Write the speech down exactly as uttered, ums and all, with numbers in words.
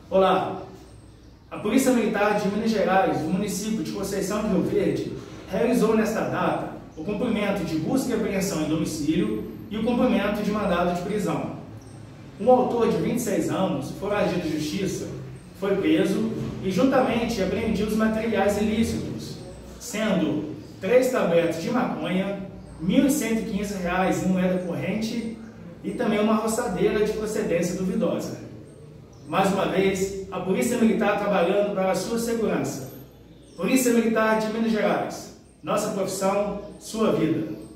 Olá! A Polícia Militar de Minas Gerais, do município de Conceição de Rio Verde, realizou nesta data o cumprimento de busca e apreensão em domicílio e o cumprimento de mandado de prisão. Um autor de vinte e seis anos, foragido de justiça, foi preso e juntamente apreendiu os materiais ilícitos, sendo três tabletes de maconha, mil cento e quinze reais em moeda corrente e também uma roçadeira de procedência duvidosa. Mais uma vez, a Polícia Militar trabalhando para a sua segurança. Polícia Militar de Minas Gerais. Nossa profissão, sua vida.